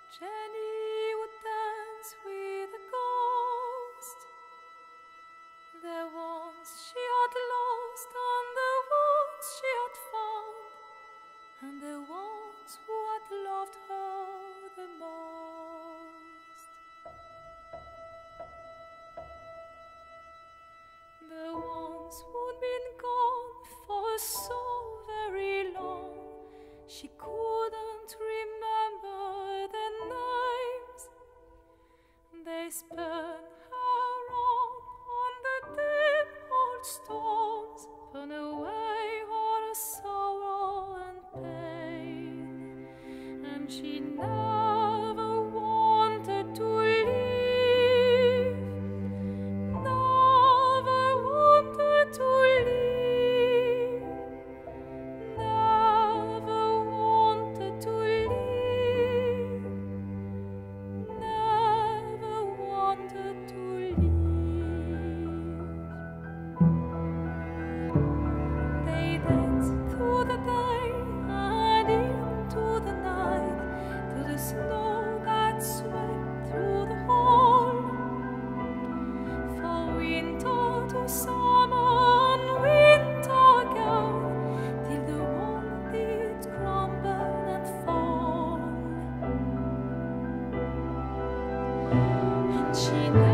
Jenny would dance with a ghost. The ones she had lost and the ones she had found, and the ones who had loved her the most. The ones who'd been gone for so very long, she couldn't remember their names. They spun her on the dim old stones, burn away her sorrow and pain, and she never wanted to leave, never wanted to leave, never wanted to leave, never wanted to leave. They danced through the day and into the night, to the snow that swept through the hall. For winter to summer and winter again, till the world did crumble and fall. And she